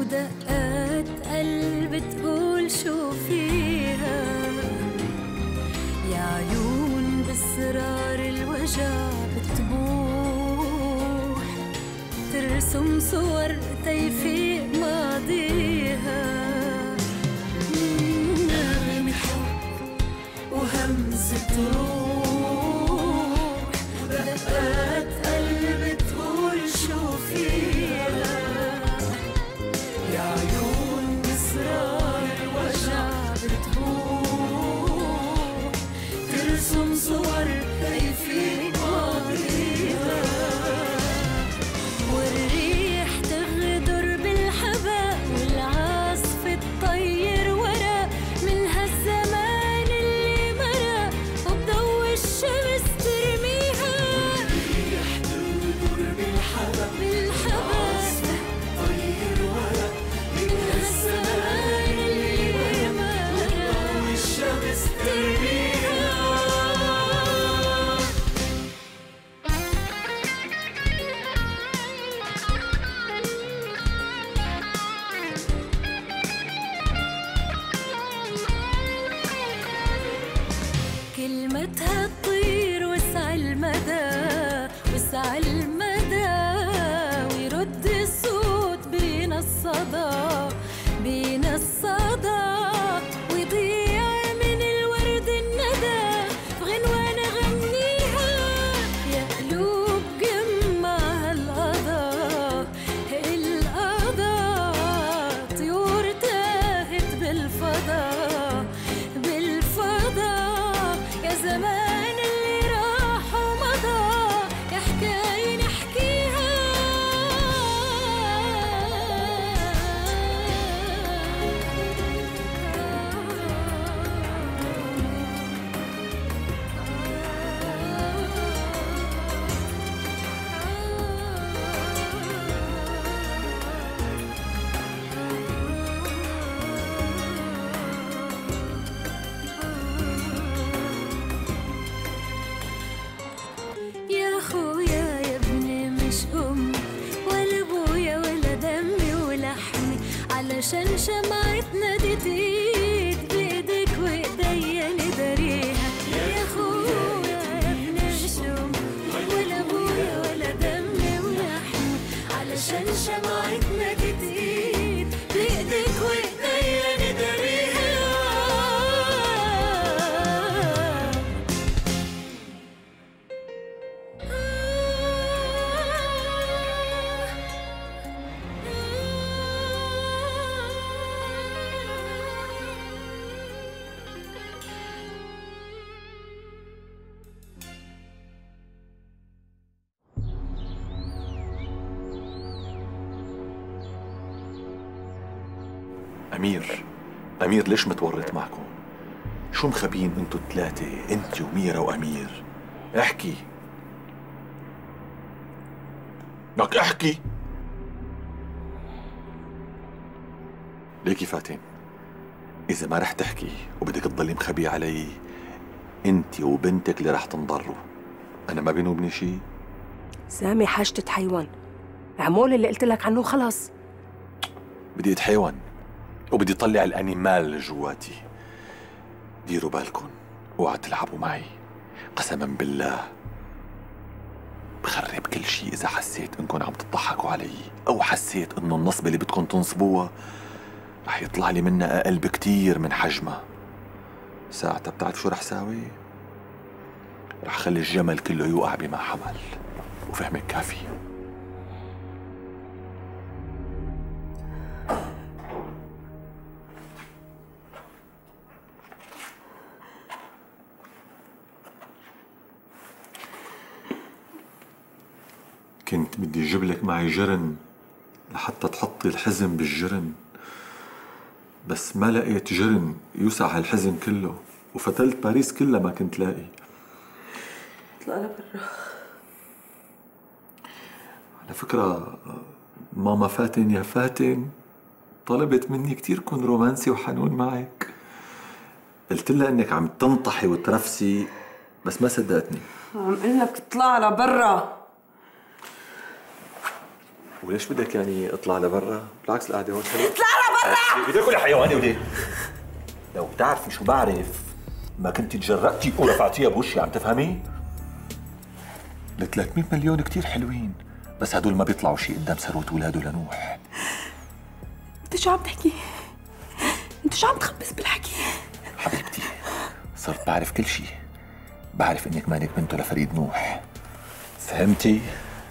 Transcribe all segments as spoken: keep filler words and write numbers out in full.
ودقات قلب تقول شو فيها، يا عيون باسرار الوجع بتبوح، ترسم صور تيفيق ماضيها، نغمة حب وهمزة روح، ودقات قلب تقول شو فيها، يا عيون باسرار الوجع بتبوح، ترسم صور تيفيق ماضيها، والريح تغدر بالحباء والعاصف تطير ورا من هالزمان اللي مرق وبضوء الشمس ترميها، والريح تغدر بالحباء والعاصف تطير ورا من هالزمان اللي مرق وبضوء الشمس ترميها. كلمتها تطير وسع المدى وسع المدى، ويرد الصوت بين الصدى بين الصدى، ويضيع من الورد الندى بغنوة نغنيها، يا قلوب جمعها القضاء القضاء، طيور تاهت بالفضاء بالفضاء، يا زمان اللي راح ومضى يا حكاية نحكيها. يا خويا يا ابني مش أمي ولا أبويا ولا دمي ولحمي، علشان شمعتنا دي تزيد بإيدك وإيديا نداريها، يا خويا يا ابني مش أمي ولا أبويا ولا دمي ولحمي، علشان شمعتنا دي تزيد بإيدك وإيديا نداريها. أمير أمير ليش متورط معكم؟ شو مخبين انتو الثلاثة، انت وميرا وأمير؟ احكي لك احكي. ليكي فاتن، إذا ما رح تحكي وبدك تضلي مخبي علي، انت وبنتك اللي رح تنضروا. أنا ما بيني وبني شي. سامي حاجة حيوان، اعمل اللي قلت لك عنه خلاص. بدي اتحيوان وبدي طلع الانيمال اللي جواتي. ديروا بالكم، اوعى تلعبوا معي، قسما بالله بخرب كل شيء اذا حسيت انكم عم تضحكوا علي، او حسيت انه النصبة اللي بدكم تنصبوها رح يطلع لي منها اقل بكتير من حجمها. ساعتها بتعرف شو رح ساوي؟ رح خلي الجمل كله يوقع بما حمل، وفهمك كافي. كنت بدي اجيب لك معي جرن لحتى تحطي الحزن بالجرن، بس ما لقيت جرن يوسع هالحزن كله، وفتلت باريس كلها ما كنت لاقي. اطلع لبرا. على فكرة ماما فاتن يا فاتن طلبت مني كتير كون رومانسي وحنون معك. قلت لها انك عم تنطحي وترفسي بس ما صدقتني. عم قلك اطلع لبرا. وليش بدك يعني اطلع لبرا؟ بالعكس القعده هون حلوه. اطلع لبرا! بدك يا حيواني وليه؟ لو بتعرفي شو بعرف ما كنت تجرأتي ورفعتيها بوشي، عم تفهمي؟ ال ثلاثمية مليون كتير حلوين، بس هدول ما بيطلعوا شيء قدام ثروة ولاده لنوح. انت شو عم تحكي؟ انت شو عم تخبص بالحكي؟ حبيبتي صرت بعرف كل شيء، بعرف انك مانك بنته لفريد نوح، فهمتي؟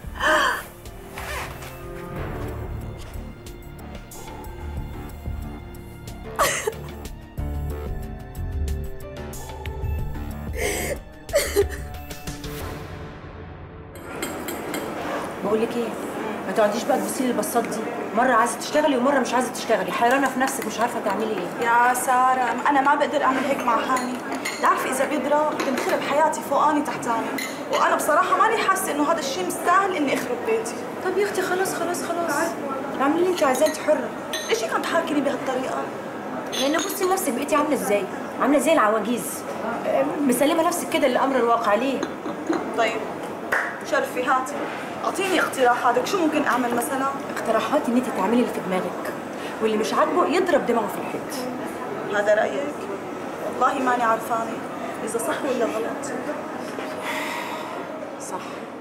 بقول لك ايه، ما تقعديش بقى تبصي لي البصات دي، مره عايزه تشتغلي ومره مش عايزه تشتغلي، حيرانه في نفسك مش عارفه تعملي ايه. يا سارة انا ما بقدر اعمل هيك مع حالي، بتعرفي اذا بيضرب بتنخرب حياتي فوقاني تحتاني، وانا بصراحه ماني حاسه انه هذا الشيء مستاهل اني اخرب بيتي. طب يا اختي خلاص خلاص خلاص اعملي اللي انت عايزاه، انت حره. ليش هيك عم تحاكيني بهالطريقه؟ لان بصي لنفسك بقيتي عامله ازاي؟ عامله زي العواجيز، مسلمه نفسك كده للامر الواقع. ليه؟ طيب شرفي هاتي اعطيني اقتراحاتك، شو ممكن اعمل مثلا؟ اقتراحاتي ان انت تعملي اللي في دماغك، واللي مش عاجبه يضرب دماغه في الحيط. هذا رايك؟ والله ماني عارفاني اذا صح ولا غلط. صح.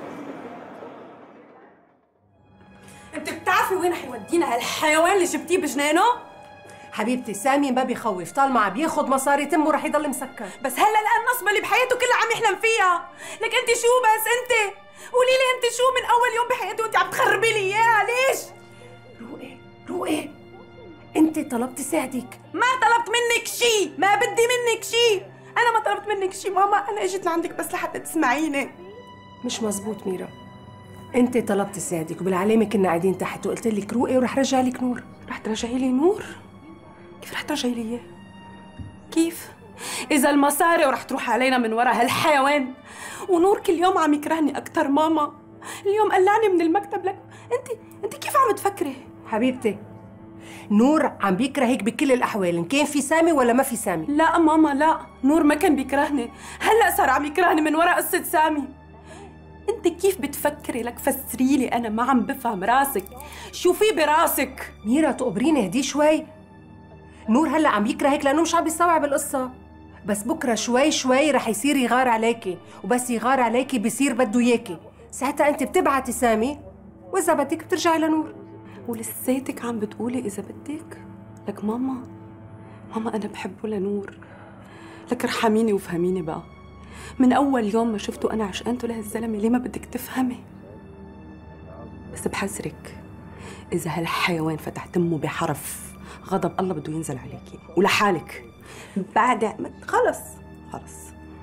انت بتعرفي وين حيودينا هالحيوان اللي جبتيه بجنانه؟ حبيبتي سامي ما بيخوف، طالما عم بياخد مصاري تمه رح يضل مسكر. بس هلا لقى النصبه اللي بحياته كلها عم يحلم فيها. لك انت شو بس انت؟ قولي لي انت شو من اول يوم بحياته وانت عم تخربي لي اياها؟ ليش؟ روقي روقي، انت طلبتي ساعدك. ما طلبت منك شيء، ما بدي منك شيء، انا ما طلبت منك شيء ماما، انا اجيت لعندك بس لحتى تسمعيني. مش مزبوط ميرا، انت طلبتي ساعدك وبالعلامه كنا قاعدين تحت وقلت لك روقي ورح رجع لك نور. رح ترجعي لي نور؟ كيف رح ترجعي لي اياه؟ كيف؟ إذا المصاري ورح تروح علينا من ورا هالحيوان، ونور كل يوم عم يكرهني أكثر ماما، اليوم قلعني من المكتب. لك أنت أنت كيف عم تفكري؟ حبيبتي نور عم بيكرهك بكل الأحوال، إن كان في سامي ولا ما في سامي. لا ماما لا، نور ما كان بيكرهني، هلا صار عم يكرهني من ورا قصة سامي. أنت كيف بتفكري؟ لك فسري لي، أنا ما عم بفهم راسك، شو في براسك؟ ميرا تقبريني هدي شوي. نور هلا عم يكرهك لأنه مش عم بيستوعب القصة، بس بكره شوي شوي رح يصير يغار عليكي، وبس يغار عليكي بصير بده اياكي، ساعتها انت بتبعتي سامي، واذا بدك بترجعي لنور. ولساتك عم بتقولي اذا بدك؟ لك ماما ماما انا بحبه لنور، لك ارحميني وفهميني بقى، من اول يوم ما شفته انا عشقانته لهالزلمه، ليه ما بدك تفهمي؟ بس بحذرك اذا هالحيوان فتح تمه بحرف غضب الله بده ينزل عليكي ولحالك بعد. خلص خلص.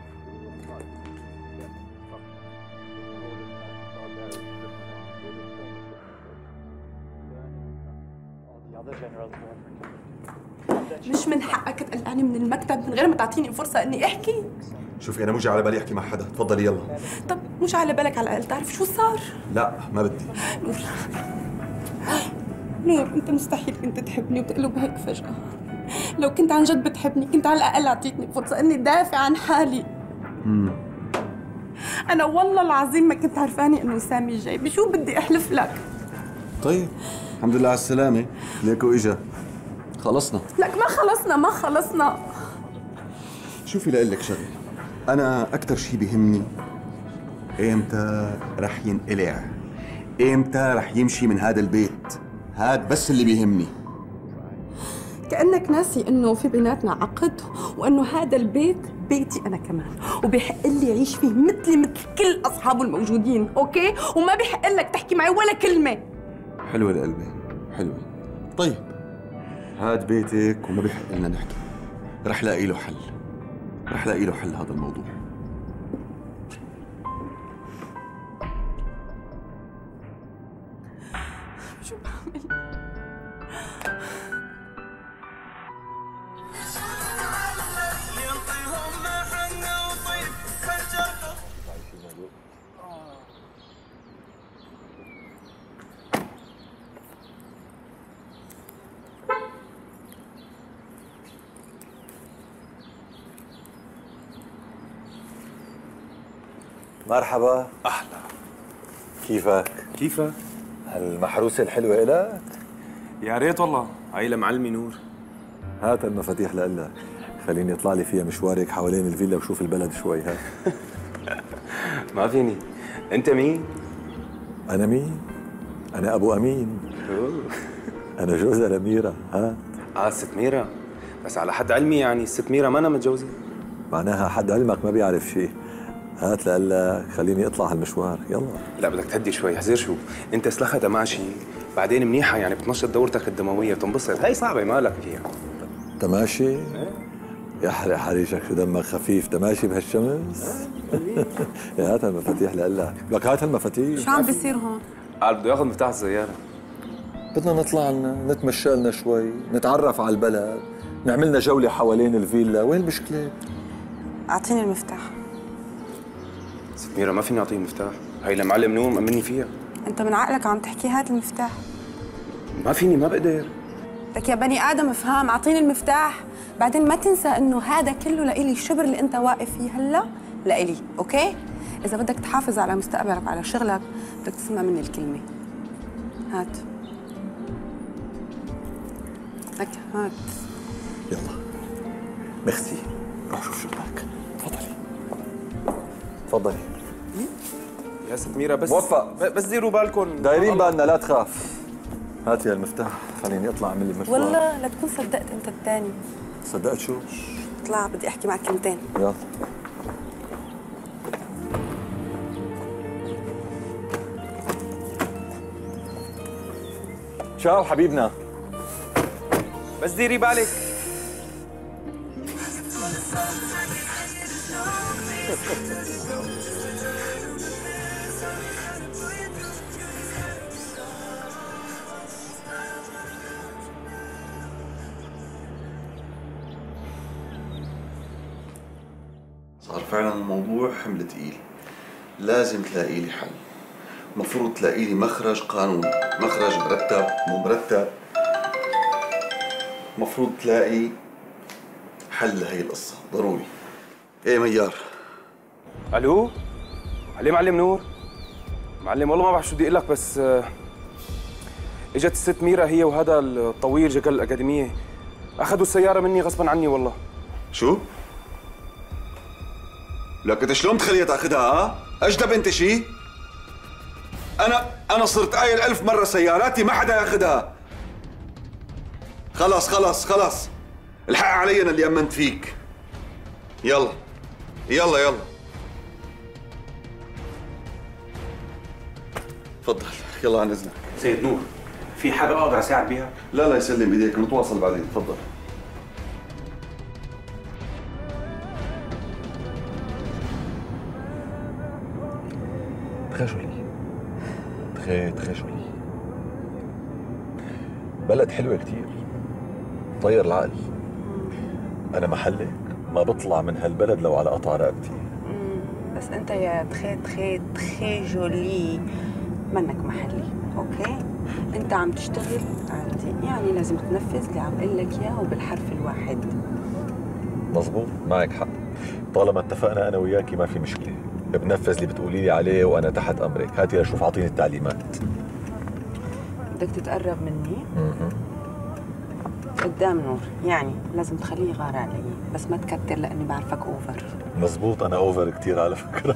مش من حقك تقلعني من المكتب من غير ما تعطيني فرصة إني أحكي. شوفي أنا مو جاي على بالي أحكي مع حدا، تفضلي يلا. طب مش على بالك على الأقل تعرف شو صار؟ لا ما بدي. نور نور أنت مستحيل كنت تحبني وتقلب هيك فجأة. لو كنت عن جد بتحبني كنت على الأقل أعطيتني فرصة إني دافع عن حالي. امم أنا والله العظيم ما كنت عرفاني إنه سامي جاي، بشو بدي أحلف لك؟ طيب الحمد لله على السلامة، ليكو إجا خلصنا. لك ما خلصنا ما خلصنا. شوفي لأقول لك شغلة، أنا أكثر شيء بيهمني إمتى رح ينقلع، إمتى رح يمشي من هذا البيت، هاد بس اللي بيهمني. كأنك ناسي إنه في بيناتنا عقد، وإنه هذا البيت بيتي أنا كمان، وبيحق لي أعيش فيه مثلي مثل كل أصحابه الموجودين، أوكي؟ وما بيحق لك تحكي معي ولا كلمة. حلوة لقلبي، حلوة. طيب هاد بيتك وما بيحق لنا نحكي، رح لاقي له حل، رح لاقي له حل هذا الموضوع. شو بعمل؟ مرحبا. أحلى. كيفك؟ كيفك؟ هالمحروسة الحلوة إلك؟ يا ريت والله، هاي لمعلمي نور. هات المفاتيح لإلك، خليني يطلع لي فيها مشوارك حوالين الفيلا وشوف البلد شوي. هات. ما فيني. أنت مين؟ أنا مين؟ أنا أبو أمين. أوه. أنا جوزها لميرا. هات. آه ست ميرا، بس على حد علمي يعني الست ميرا ما أنا متجوزة. معناها حد علمك ما بيعرف شيء. هات لقلك خليني اطلع هالمشوار. يلا. لا بدك تهدي شوي. حزير شو انت سلخة ماشي، بعدين منيحه يعني بتنشط دورتك الدمويه بتنبسط. هاي صعبه مالك فيها. تماشي؟ ايه؟ يحرق حريشك شو دمك خفيف. تماشي بهالشمس؟ يا هات هالمفاتيح لقلك. لك هات هالمفاتيح. شو عم بيصير هون؟ قال بده ياخذ مفتاح السياره. بدنا نطلع لنا نتمشى لنا شوي، نتعرف على البلد، نعمل لنا جوله حوالين الفيلا. وين المشكله؟ اعطيني المفتاح. ست ميرا ما فيني اعطيه المفتاح، هي لمعلم نور مأمني فيها. انت من عقلك عم تحكي هات المفتاح. ما فيني، ما بقدر. لك يا بني ادم افهم، اعطيني المفتاح. بعدين ما تنسى انه هذا كله لإلي، الشبر اللي انت واقف فيه هلا لإلي، اوكي؟ اذا بدك تحافظ على مستقبلك وعلى شغلك بدك تسمع مني الكلمه. هات. لك هات. يلا. ميرسي. روح شوف شغلك. تفضلي. تفضلي. يا ست ميرا بس موفق. بس ديروا بالكم. دايرين بالنا، لا تخاف. هاتي هالمفتاح خليني اطلع اعمل لي مشوار. والله لا تكون صدقت انت الثاني. صدقت شو؟ اطلع بدي احكي معك كلمتين. يلا. شاو حبيبنا. بس ديري بالك. صار فعلا الموضوع حمل تقيل، لازم تلاقي لي حل. المفروض تلاقي لي مخرج قانوني، مخرج مرتب مو مرتب. المفروض تلاقي حل لهي القصة ضروري. ايه ميار؟ الو؟ علي معلم نور؟ معلم والله ما بعرف شو بدي اقول لك، بس اجت الست ميرا هي وهذا الطويل جقل الأكاديمية، أخذوا السيارة مني غصبا عني والله. شو؟ لك انت شلون تخليها تاخذها؟ ها؟ اجدب انت شي؟ انا انا صرت قايل ألف مرة سياراتي ما حدا ياخذها. خلص خلص خلص، الحق علي انا اللي امنت فيك. يلا يلا يلا تفضل. يلا عن اذنك. سيد نور، في حاجة أقدر أساعد بيها؟ لا لا يسلم ايديك، نتواصل بعدين. تفضل. تخيل جولي. تخيل تخيل جولي. بلد حلوة كتير، طير العقل. أنا محلك ما بطلع من هالبلد لو على قطع رقبتي. بس انت يا تخي تخي تخي جولي منك محلي، اوكي؟ انت عم تشتغل عندي، يعني لازم تنفذ اللي عم اقول لك اياه وبالحرف الواحد. مظبوط، معك حق. طالما اتفقنا انا وياكي ما في مشكله، بنفذ اللي بتقولي لي عليه وانا تحت امرك. هاتي لشوف، اعطيني التعليمات. بدك تتقرب مني؟ اها. قدام نور، يعني لازم تخليه يغار علي، بس ما تكتر لاني بعرفك اوفر. مظبوط، انا اوفر كثير على فكره.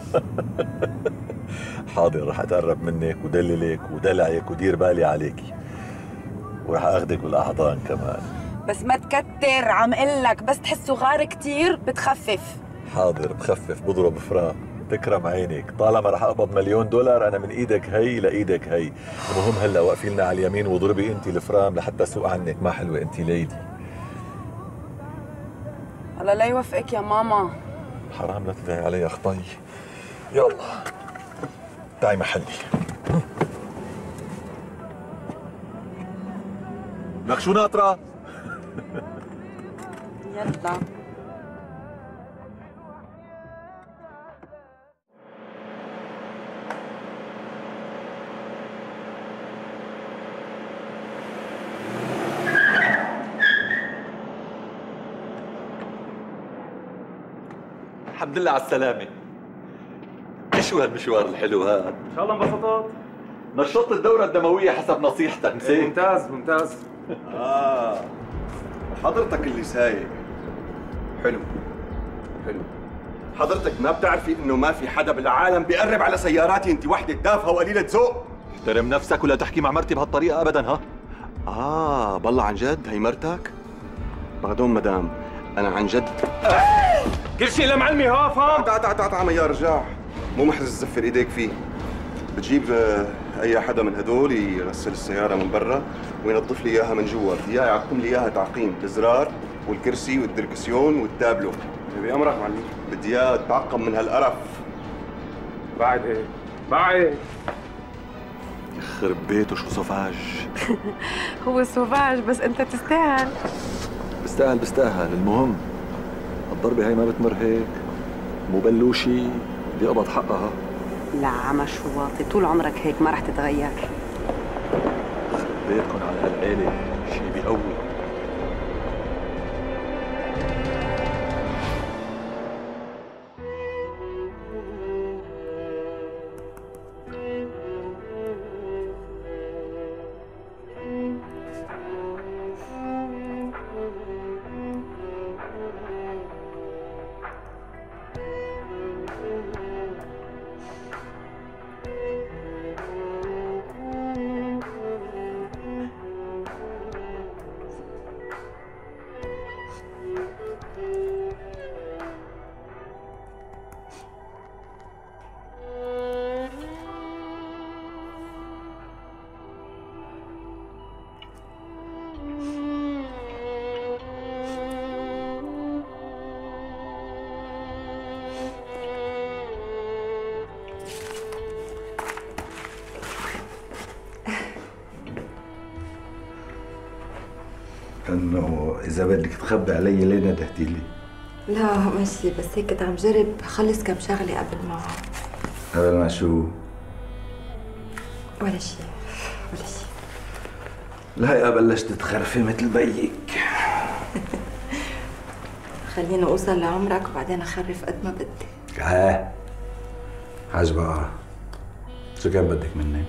حاضر، رح اتقرب منك ودللك ودلعك ودير بالي عليكي، ورح اخذك بالاحضان كمان. بس ما تكتر، عم قل لك بس تحسه غار كثير بتخفف. حاضر بخفف، بضرب فرام. تكرم عينك، طالما رح اقبض مليون دولار انا من ايدك هي لايدك هي. المهم هلا وقفي لنا على اليمين واضربي انت الفرام لحتى اسوق عنك، ما حلوه انت ليدي. الله لا يوفقك يا ماما. حرام لا تدعي علي يا خطي. يلا تعي محلي. لك شو ناطرة؟ يلا. الحمد لله على السلامة. شو هالمشوار الحلو هذا؟ إن شاء الله انبسطت. نشطت الدورة الدموية حسب نصيحتك نسيت. ممتاز ممتاز. اه حضرتك اللي سايق. حلو حلو. حضرتك ما بتعرفي انه ما في حدا بالعالم بيقرب على سياراتي، انت وحده تافهه وقليله ذوق. احترم نفسك ولا تحكي مع مرتي بهالطريقة ابدا. ها اه بالله عن جد هي مرتك؟ بعدون مدام انا عن جد كل شيء لمعلمي ها فهم. تعا تعا تعا تعا يا رجاع، مو محرز تزفر ايديك فيه. بتجيب آه، اي حدا من هدول يغسل السياره من برا وينظف لي اياها من جوا، بدي اياه يعقم لي اياها تعقيم، الزرار والكرسي والدركسيون والتابلو. بأمرك معلمي. بدي اياها تعقم من هالقرف. بعد ايه؟ بعد يخرب بيته شو سوفاج. هو سوفاج بس انت تستاهل. بستاهل بستاهل. المهم الضربة هاي ما بتمر هيك، مو بلوشي بدي اقبض حقها. لا عمى شو واطي، طول عمرك هيك ما رح تتغير. بيتكم على هالعيلة شي بيقوي. انه اذا بدك تخبي علي ليه ندهتي لي؟ لا ماشي، بس هيك كنت عم جرب خلص كم شغله قبل ما قبل ما شو؟ ولا شيء ولا شيء. الهيئة بلشت تخرفي مثل بيك. خلينا اوصل لعمرك وبعدين اخرف قد ما بدي. ها حاج بقى، شو كان بدك مني؟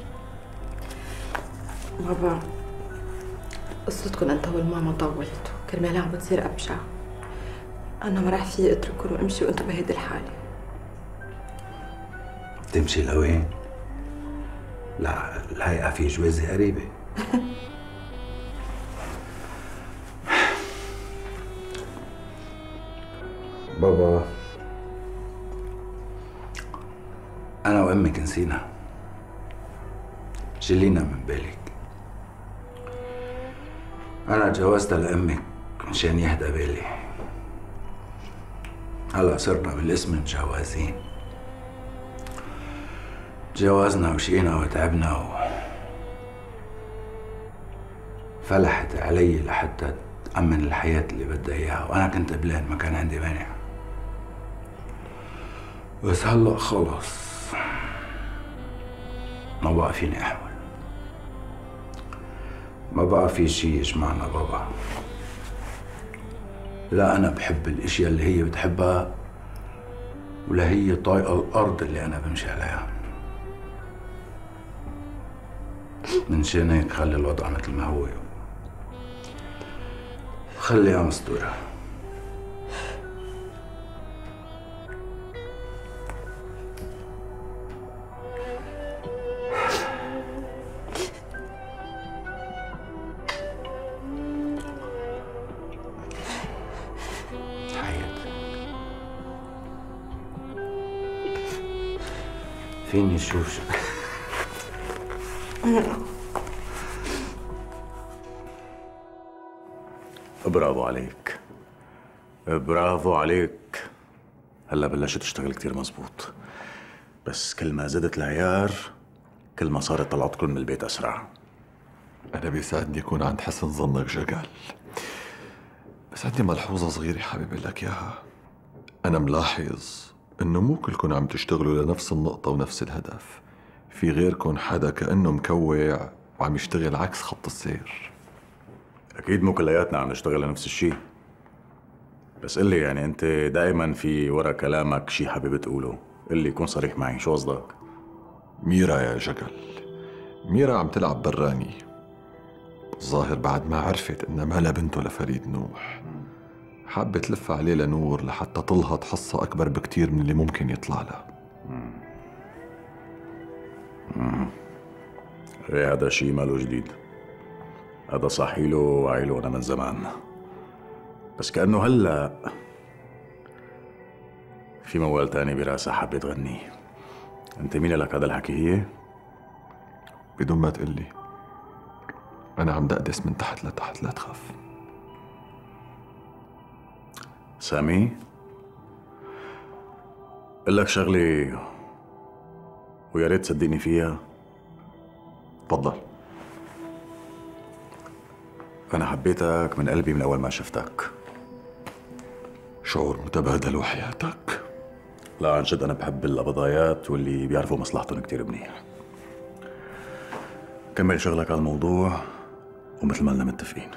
بابا قصتكم انت والماما طولت وكرمالها عم بتصير ابشع. انا ما راح في اترككم وامشي وانتم بهيدي الحاله. تمشي لوين؟ لا الهيئة في جوازة قريبة. بابا أنا وأمك نسينا، شيلينا من بالك. أنا تجوزت لأمك مشان يهدى بالي. هلا صرنا بالاسم متجوزين. تجوزنا وشقينا وتعبنا و فلحت علي لحتى تأمن الحياة اللي بدها إياها، وأنا كنت قبلان ما كان عندي مانع. بس هلا خلص ما بقى فيني أحمل، ما بقى في شي يجمعنا بابا. لا أنا بحب الأشياء اللي هي بتحبها، ولا هي طايقة الأرض اللي أنا بمشي عليها. من شان هيك خلي الوضع مثل ما هو، خليها مستورة. فيني اشوف شو برافو عليك، برافو عليك. هلا بلشت تشتغل كتير مزبوط، بس كل ما زدت العيار كل ما صارت طلعتكم من البيت اسرع. انا بيسعدني يكون عند حسن ظنك جقال، بس عندي ملحوظة صغيرة حابب اقول لك اياها. انا ملاحظ انه مو كلكم عم تشتغلوا لنفس النقطة ونفس الهدف. في غيركم حدا كأنه مكوع وعم يشتغل عكس خط السير. اكيد مو كلياتنا عم نشتغل لنفس الشيء، بس قل لي يعني انت دائما في ورا كلامك شيء حابب تقوله، قل لي كون صريح معي، شو قصدك؟ ميرا يا جقل، ميرا عم تلعب براني. الظاهر بعد ما عرفت إنها مالها بنته لفريد نوح، حابة تلف عليه لنور لحتى تلهط حصة أكبر بكتير من اللي ممكن يطلع لها. ايه هذا شيء ماله جديد، هذا صاحي له وعي له أنا من زمان، بس كأنه هلا في موال تاني براسها حابة تغنيه. أنت مين لك هذا الحكي؟ هي بدون ما تقلي أنا عم دقدس من تحت لتحت، لا تخاف. سامي، قل لك شغلة ويا ريت تصدقني فيها. تفضل. أنا حبيتك من قلبي من أول ما شفتك. شعور متبادل وحياتك. لا عن جد أنا بحب القبضايات واللي بيعرفوا مصلحتهم كتير منيح. كمل شغلك على الموضوع ومثل ما لنا متفقين.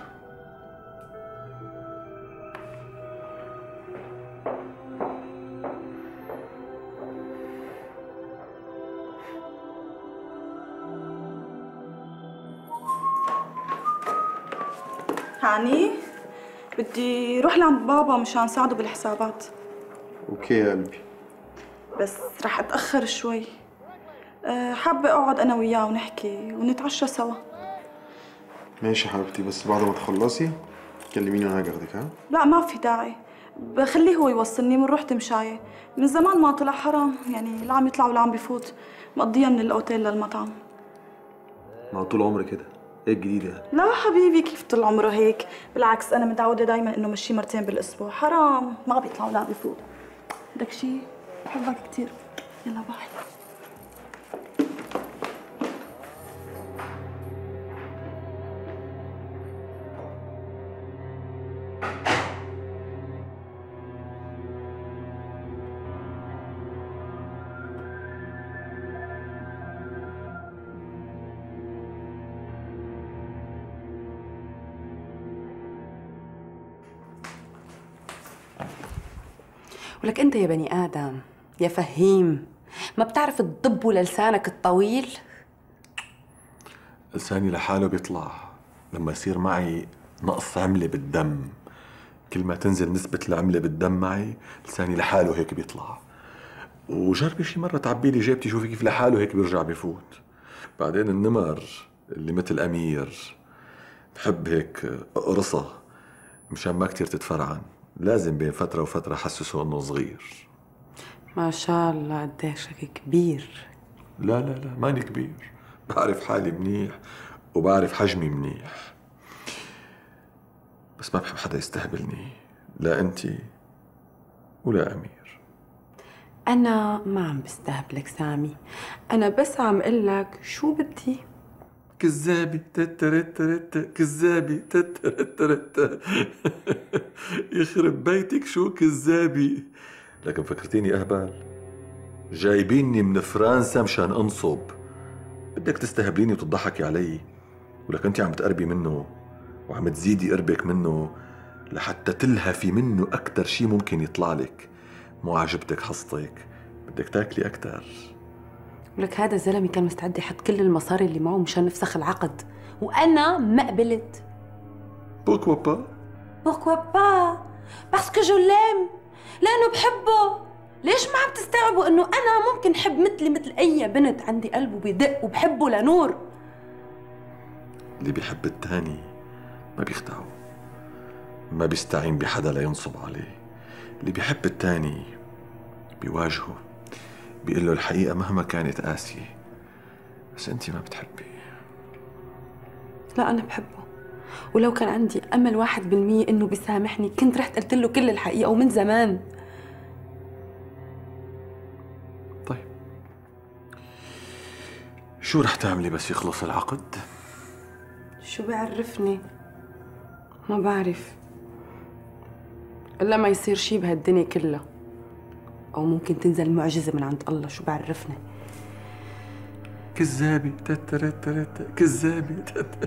هاني، بدي روح لعند بابا مشان ساعده بالحسابات. اوكي يا قلبي. بس رح اتأخر شوي. أه حابة اقعد انا وياه ونحكي ونتعشى سوا. ماشي حبيبتي، بس بعد ما تخلصي كلميني وانا هاجي اخدك. ها؟ لا ما في داعي، بخليه هو يوصلني من روح تمشاية. من زمان ما طلع، حرام يعني، لا عم يطلع ولا عم بفوت، مقضيها من الاوتيل للمطعم. ما هو طول عمري كده، ايه الجديد يعني؟ لا حبيبي، كيف طول عمره هيك؟ بالعكس انا متعودة دايما انه مشي مرتين بالاسبوع. حرام ما بيطلع ولا بفوت. بدك شيء؟ بحبك كثير. يلا باي. ولك انت يا بني ادم يا فهيم، ما بتعرف تضب لسانك الطويل؟ لساني لحاله بيطلع لما يصير معي نقص عملة بالدم. كل ما تنزل نسبة العملة بالدم معي لساني لحاله هيك بيطلع. وجربي شي مرة تعبي لي جيبتي شوفي كيف لحاله هيك بيرجع بيفوت. بعدين النمر اللي مثل أمير بحب هيك اقرصها مشان ما كتير تتفرعن. لازم بين فترة وفترة حسسه انه صغير. ما شاء الله قديش هيك كبير. لا لا لا ماني كبير، بعرف حالي منيح وبعرف حجمي منيح، بس ما بحب حدا يستهبلني، لا انتي ولا امير. انا ما عم بستهبلك سامي، انا بس عم قلك شو بدي. كذابي تترترت كذابي تترترت يخرب بيتك شو كذابي. لكن فكرتيني اهبل، جايبيني من فرنسا مشان انصب، بدك تستهبليني وتضحكي علي، ولك انت عم تقربي منه وعم تزيدي قربك منه لحتى تلهفي منه اكثر شيء ممكن يطلع لك. مو عجبتك حصتك، بدك تاكلي اكثر. ولك هذا الزلمه كان مستعد يحط كل المصاري اللي معه مشان نفسخ العقد، وانا ما قبلت. بوركوا با؟ بوركوا با؟ باسكو جو ليم، لانه بحبه. ليش ما عم تستوعبوا انه انا ممكن حب مثلي مثل اي بنت، عندي قلب وبيدق وبحبه لنور. اللي بيحب التاني ما بيخدعه، ما بيستعين بحدا لينصب عليه. اللي بيحب التاني بيواجهه، بيقول له الحقيقة مهما كانت قاسية. بس انت ما بتحبي. لا أنا بحبه، ولو كان عندي أمل واحد بالمية إنه بيسامحني كنت رحت قلت له كل الحقيقة ومن زمان. طيب شو رح تعملي بس يخلص العقد؟ شو بعرفني؟ ما بعرف إلا ما يصير شي بهالدنيا كلها، أو ممكن تنزل معجزة من عند الله. شو بعرفني؟ كذابي تترترت كذابي تت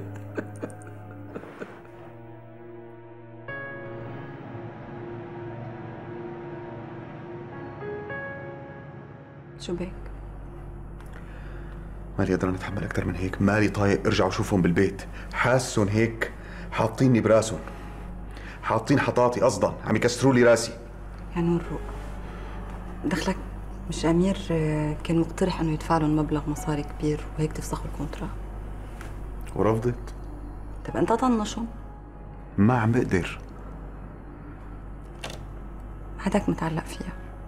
شو بك؟ مالي قادر نتحمل اكثر من هيك، مالي طايق ارجع وشوفهم بالبيت، حاسهم هيك حاطيني براسهم، حاطين حطاطي قصدا، عم يكسروا لي راسي. يا نور روق، دخلك مش امير كان مقترح انه يدفع لهم مبلغ مصاري كبير وهيك تفسخوا الكونترا؟ ورفضت؟ طيب انت طنشهم. ما عم بقدر. هداك متعلق فيها،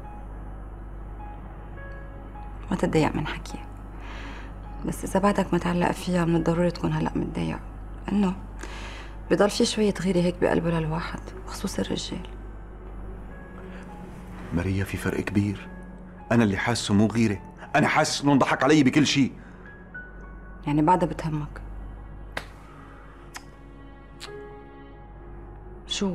ما تتضايق من حكيها، بس اذا بعدك متعلق فيها من الضروري تكون هلا متضايق، انه بضل في شوية غيرة هيك بقلبه للواحد، بخصوص الرجال. ماريا في فرق كبير، أنا اللي حاسه مو غيرة، أنا حاسس إنه انضحك علي بكل شيء. يعني بعدها بتهمك؟ شو؟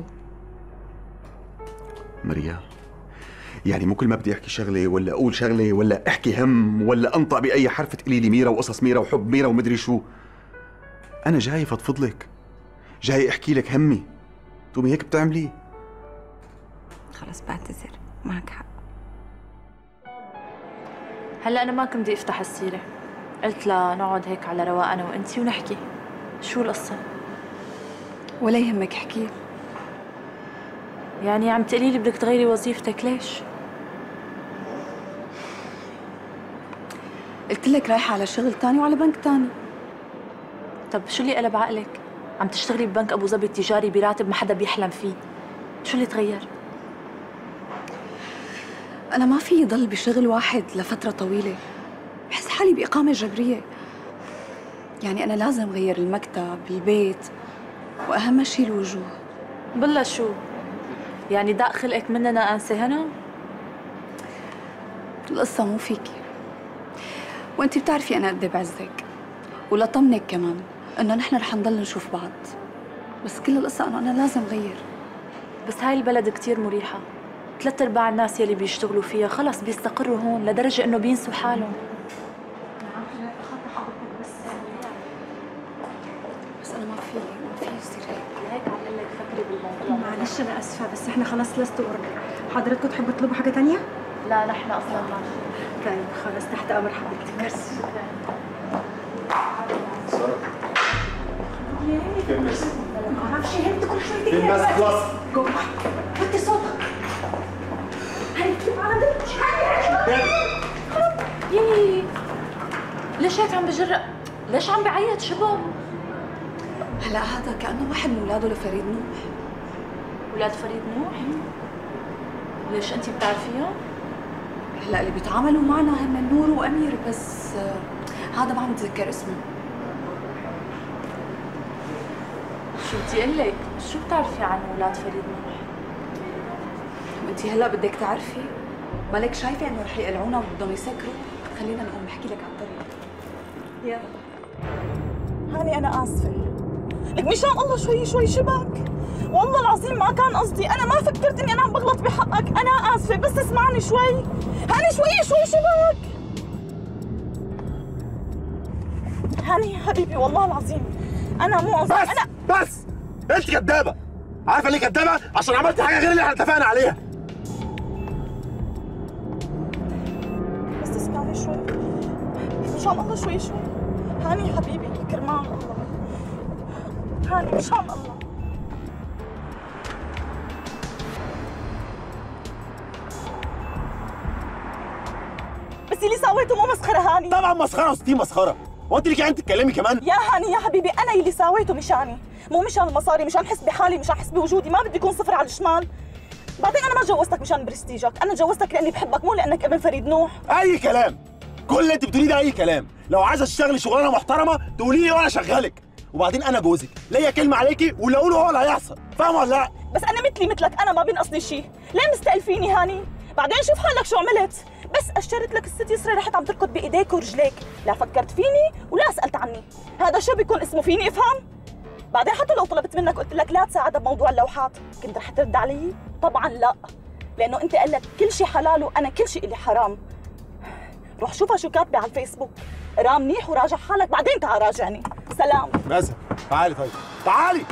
ماريا، يعني مو كل ما بدي أحكي شغلة ولا أقول شغلة ولا أحكي هم ولا أنطق بأي حرف تقولي لي ميرا وقصص ميرا وحب ميرا ومدري شو. أنا جاي فضفض لك، جاي أحكي لك همي، تقومي هيك بتعملي؟ خلص بعتذر، معك حق. هلا انا ما كنت بدي افتح السيره، قلت لا نقعد هيك على رواق انا وانتي ونحكي شو القصه. ولا يهمك احكي. يعني عم تقولي لي بدك تغيري وظيفتك، ليش؟ قلت لك رايحه على شغل تاني وعلى بنك تاني. طب شو اللي قلب عقلك؟ عم تشتغلي ببنك ابو ظبي تجاري براتب ما حدا بيحلم فيه، شو اللي تغير؟ أنا ما في ضل بشغل واحد لفترة طويلة، بحس حالي بإقامة جبرية. يعني أنا لازم غير المكتب، البيت، وأهم شيء الوجوه. بالله شو؟ يعني داق خلقك مننا أنسة هنا؟ القصة مو فيكي، وأنتي بتعرفي أنا قد إيه بعزك، ولطمنك كمان إنه نحن رح نضل نشوف بعض، بس كل القصة إنه أنا لازم غير. بس هاي البلد كتير مريحة، ثلاث ارباع الناس يلي بيشتغلوا فيها خلص بيستقروا هون لدرجه انه بينسوا حالهم. بس انا ما في ما في يصير هيك. هيك عم اقول لك فكري بالموضوع. معلش انا اسفه بس احنا خلاص لست اوردر، حضرتكم تحبوا تطلبوا حاجه تانية؟ لا نحن اصلا ما. طيب خلاص تحت امر حضرتك. ميرسي. ما اعرفش هند كل شويه تيجي الناس خلاص جوه وطي صوتك. هنكتب عندك يي ليش هيك عم بجرأ؟ ليش عم بعيط شبه؟ هلا هذا كأنه واحد من اولاده لفريد نوح. اولاد فريد نوح؟ ليش انت بتعرفيهم؟ هلا اللي بيتعاملوا معنا هم نور وامير، بس هذا ما عم بتذكر اسمه. شو بدي اقول لك؟ شو بتعرفي عن اولاد فريد نوح؟ وانتي هلا بدك تعرفي؟ مالك شايفه انه رح يقلعونا وبدهم يسكروا؟ خلينا نقوم نحكي لك على الطريق. يلا هاني انا اسفه، لك مشان الله شوي شوي شبك، والله العظيم ما كان قصدي، انا ما فكرت اني انا عم بغلط بحقك، انا اسفه بس اسمعني شوي. هاني شوي شوي شبك. هاني حبيبي والله العظيم انا مو قصدي. بس انا بس انت كدابه، عارفه ليه كدابه؟ عشان عملت حاجه غير اللي احنا اتفقنا عليها. بس اسمعني شوي مشان الله شوي شوي. هاني حبيبي كرمال الله، هاني مشان الله. بس اللي سويته مو مسخره هاني. طبعا مسخره وستين مسخره، وانت ليكي عين تتكلمي كمان؟ يا هاني يا حبيبي انا اللي سويته مشاني، مو مشان المصاري، مشان احس بحالي، مشان احس بوجودي، ما بدي يكون صفر على الشمال. بعدين انا ما جوزتك مشان برستيجك، انا جوزتك لاني بحبك مو لانك ابن فريد نوح. اي كلام، كل اللي انت بتقوليه ده اي كلام. لو عايزه تشتغلي شغلانه محترمه تقولي لي وانا اشغلك، وبعدين انا جوزك ليا كلمه عليكي واللي اقوله هو اللي هيحصل، فاهمه ولا لا؟ بس انا مثلي مثلك، انا ما بينقصني شيء، ليه مستقل فيني هاني؟ بعدين شوف حالك شو عملت، بس اشرت لك الست يسرى رحت عم تركض بايديك ورجليك، لا فكرت فيني ولا سالت عني، هذا شو بيكون اسمه فيني افهم؟ بعدين حتى لو طلبت منك قلت لك لا تساعدها بموضوع اللوحات، كنت رح ترد علي؟ طبعا لا، لانه انت قال لك كل شيء حلال وانا كل شيء اللي حرام. روح شوفها شو كاتبه على الفيسبوك، قرا منيح وراجع حالك بعدين تعال راجعني. سلام. مازن تعالي طيب تعالي.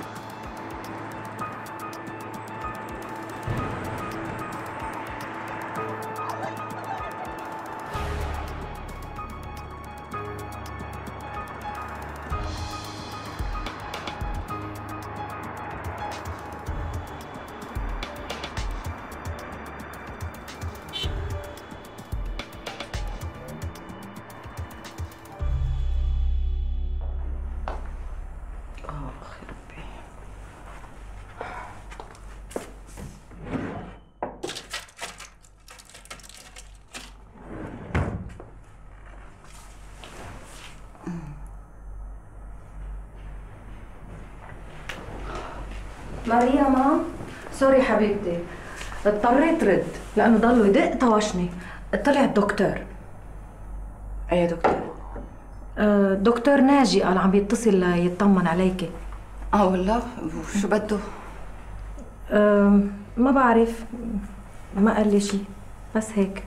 مريم سوري حبيبتي، اضطريت رد لانه ضلوا يدق طوشني. طلع الدكتور. اي دكتور؟ آه دكتور ناجي قال عم يتصل يطمن عليكي. اه والله؟ وشو بده؟ آه ما بعرف، ما قال لي شيء، بس هيك.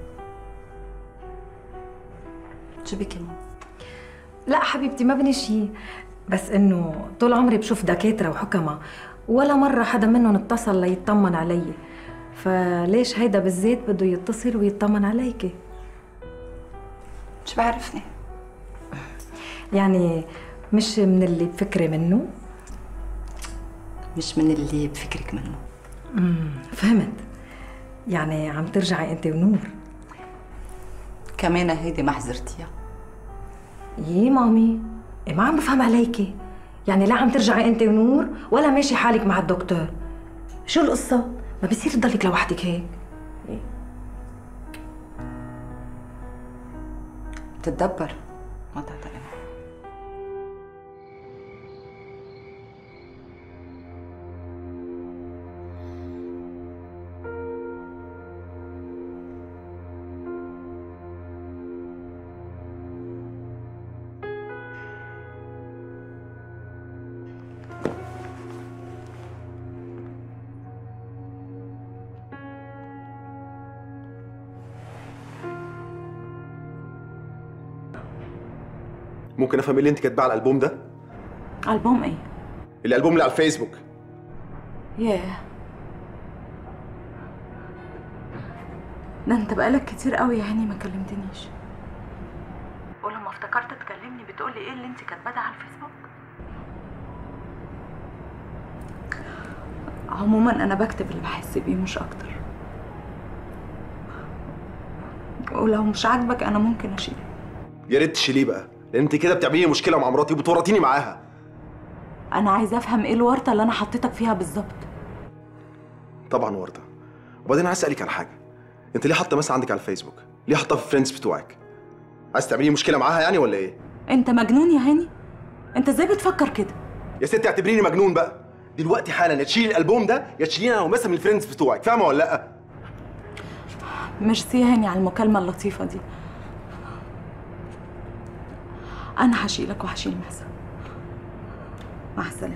شو بكي ماما؟ لا حبيبتي ما بني شيء، بس انه طول عمري بشوف دكاتره وحكمه ولا مره حدا منهم اتصل ليطمن علي، فليش هيدا بالذات بده يتصل ويطمن عليكي؟ مش بعرفني يعني مش من اللي بفكري منه؟ مش من اللي بفكرك منه. امم فهمت، يعني عم ترجعي انت ونور. كمان هيدي ما حزرتيها. يي مامي إيه ما عم بفهم عليكي، يعني لا عم ترجعي انت ونور ولا ماشي حالك مع الدكتور. شو القصة؟ ما بصير تضلك لوحدك هيك. تتدبر ما تعتقد. ممكن افهم ايه اللي انت كاتباه على الالبوم ده؟ ألبوم ايه؟ الالبوم اللي على الفيسبوك. ياه، ده انت بقالك كتير قوي يا هاني ما كلمتنيش. ولما افتكرت تكلمني بتقولي ايه اللي انت كاتباه ده على الفيسبوك؟ عموما انا بكتب اللي بحس بيه مش اكتر، ولو مش عاجبك انا ممكن اشيله. يا ريت تشيليه بقى، لان انت كده بتعملي لي مشكله مع مراتي وبتورطيني معاها. انا عايزه افهم ايه الورطه اللي انا حطيتك فيها بالظبط. طبعا ورطه. وبعدين عايز اسالك على حاجه، انت ليه حاطه مثلا عندك على الفيسبوك؟ ليه حاطها في الفريندز بتوعك؟ عايز تعملي لي مشكله معاها يعني ولا ايه؟ انت مجنون يا هاني؟ انت ازاي بتفكر كده؟ يا ستي اعتبريني مجنون بقى. دلوقتي حالا يا تشيلي الالبوم ده يا تشيليني انا ومثلا من الفريندز بتوعك، فاهمه ولا لا؟ ميرسي يا هاني على المكالمه اللطيفه دي. انا هشيلك وهشيل مهسا. مع السلامه.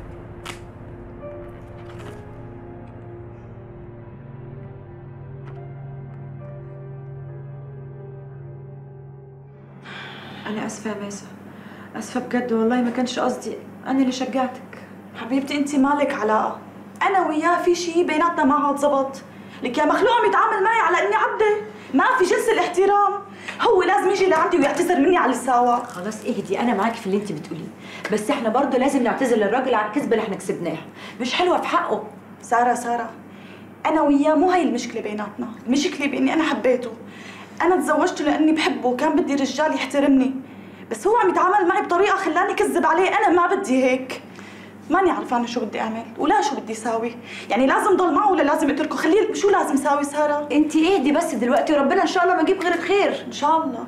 أنا آسفة يا ماسة، آسفة بجد والله ما كانش قصدي، أنا اللي شجعتك. حبيبتي انت مالك علاقه، انا وياه في شيء بيناتنا ما عاد زبط. لك يا مخلوق عم يتعامل معي على اني عبده، ما في جنس الاحترام. هو لازم يجي لعندي ويعتذر مني على الساوى. خلاص اهدي، انا معاكي في اللي انت بتقوليه، بس احنا برضه لازم نعتذر للراجل على الكذبه اللي احنا كسبناها، مش حلوه في حقه. ساره ساره، انا وياه مو هي المشكله بيناتنا، المشكله باني انا حبيته. انا تزوجته لاني بحبه وكان بدي رجال يحترمني، بس هو عم يتعامل معي بطريقه خلاني كذب عليه. انا ما بدي هيك، ماني عرفانه شو بدي اعمل ولا شو بدي ساوي. يعني لازم ضل معه ولا لازم اتركه؟ خليه، شو لازم ساوي ساره؟ انت اهدي بس دلوقتي وربنا ان شاء الله ما يجيب غير الخير. ان شاء الله.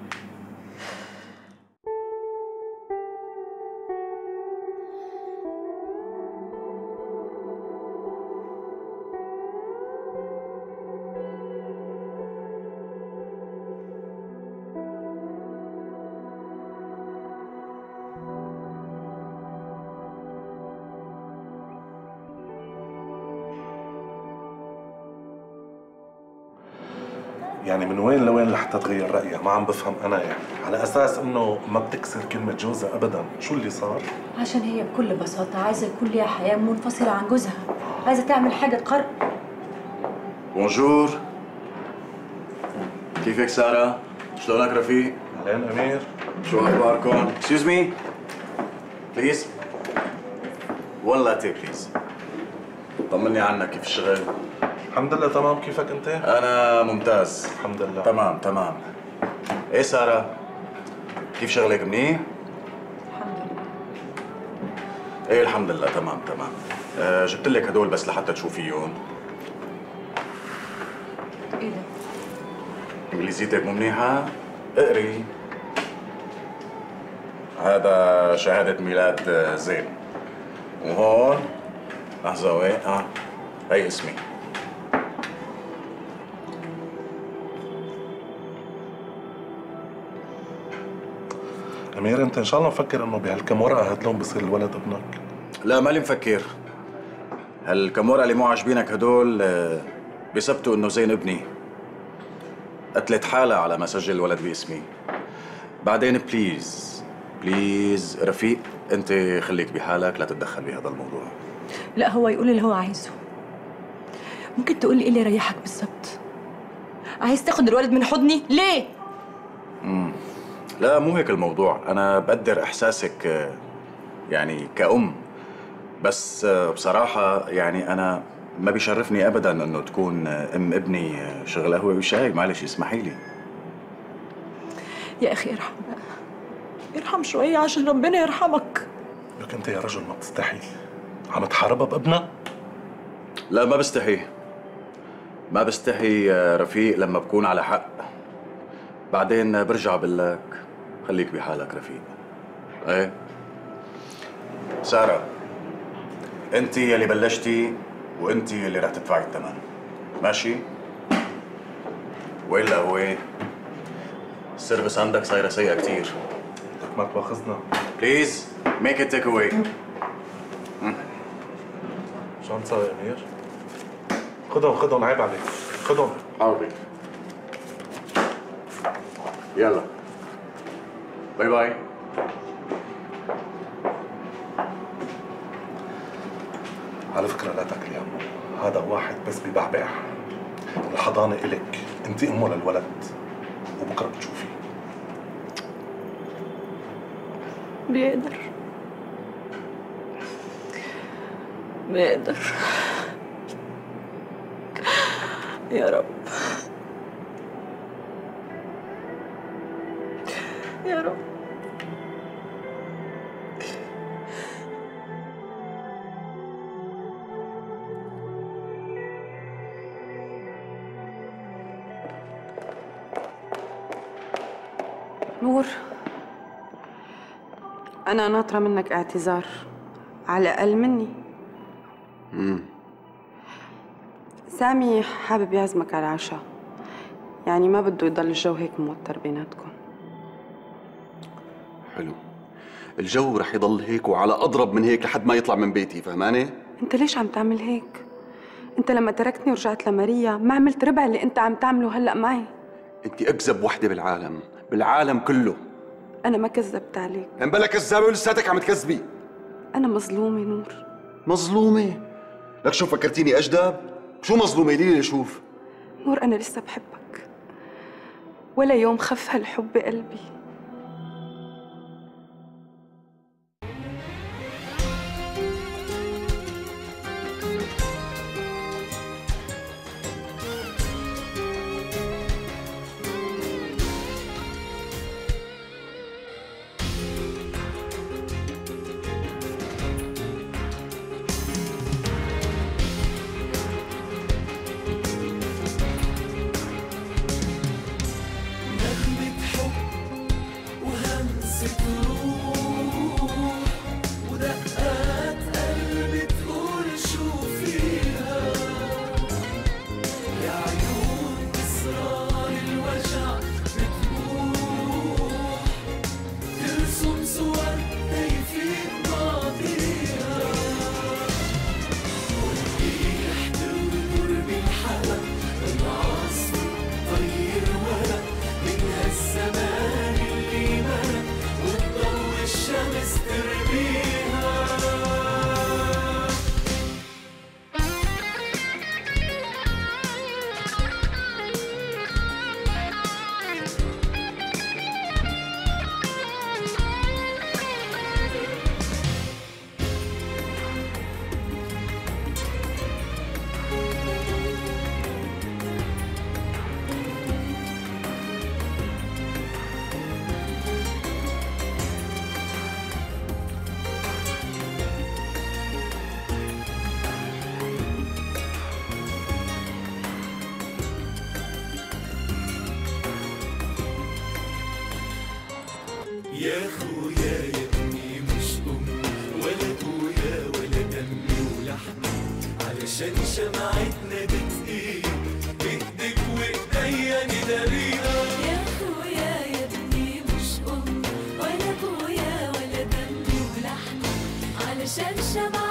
يعني من وين لوين لحتى تغير رأيها؟ ما عم بفهم أنا، يعني على أساس إنه ما بتكسر كلمة جوزها أبداً. شو اللي صار؟ عشان هي بكل بساطه عايزه يكون ليها حياه منفصله عن جوزها، عايزه تعمل حاجه تقرب. بونجور، كيفك سارة؟ شلونك رفيق؟ أهلين أمير، شو أخباركم؟ اكسكيوز مي بليز، وان لاتيه بليز. طمني عنك، كيف الشغل؟ الحمد لله تمام. كيفك أنت؟ أنا ممتاز الحمد لله. تمام تمام. إيه سارة؟ كيف شغلك منيح؟ الحمد لله. إيه الحمد لله تمام تمام. أه جبت لك هدول بس لحتى تشوفيهم. ايه ده؟ انجليزيتك مو منيحة؟ اقري. هذا شهادة ميلاد زين. وهون لحظة وين؟ اه هي اسمي. أمير أنت إن شاء الله مفكر إنه بهالكم ورقة هدلون بصير الولد ابنك؟ لا مالي مفكر. هالكم ورقة اللي مو عاجبينك هدول بيثبتوا إنه زين ابني قتلت حالها على ما سجل الولد باسمي. بعدين بليز بليز رفيق أنت خليك بحالك، لا تتدخل بهذا الموضوع. لا هو يقول اللي هو عايزه. ممكن تقول لي ايه اللي يريحك بالظبط؟ عايز تاخد الولد من حضني ليه؟ امم لا مو هيك الموضوع، أنا بقدر إحساسك يعني كأم، بس بصراحة يعني أنا ما بيشرفني أبداً إنه تكون أم ابني شغل قهوة وشاي، معلش اسمحي لي. يا أخي ارحم بقى، ارحم شوية عشان ربنا يرحمك. لك أنت يا رجل ما بتستحي، عم تحاربها بابنها؟ لا ما بستحي، ما بستحي يا رفيق لما بكون على حق. بعدين برجع بقول لك خليك بحالك رفيق. ايه سارة، انت يلي بلشتي وانت يلي رح تدفعي الثمن، ماشي؟ والا هو السيرفيس عندك صايره سيئه كثير. بدك ما تواخذنا. بليز ميك ات تيك اواي. شو عم تسوي يا امير؟ خدهم خدهم عيب عليك، خدهم. حاضر. يلا باي باي. على فكرة لا تاكلي همه، هذا واحد بس ببعبع. الحضانة إلك، أنت أمه للولد، وبكرة بتشوفي. بيقدر بيقدر يا رب يا رب. نور، أنا ناطرة منك اعتذار، على الأقل مني. امم سامي حابب يعزمك على العشاء، يعني ما بده يضل الجو هيك موتر بيناتكم. حلو، الجو رح يضل هيك وعلى أضرب من هيك لحد ما يطلع من بيتي، فهماني؟ أنت ليش عم تعمل هيك؟ أنت لما تركتني ورجعت لماريا ما عملت ربع اللي أنت عم تعمله هلأ معي. أنت أكذب وحدة بالعالم، بالعالم كله. أنا ما كذبت عليك. إن بلا كذابة ولساتك عم تكذبي. أنا مظلومة نور. مظلومة؟ لك شو فكرتيني أجدب؟ شو مظلومة؟ ليلي شوف. نور أنا لسه بحبك، ولا يوم خف هالحب بقلبي. يا خويا يا ابني مش أم ولا أبويا ولا دمي ولحمي علشان شمعتنا بتقيل ايدك وايديا نداريها. يا اخويا يا ابني مش امي ولا ابويا ولا دمي ولحمي علشان شمعتنا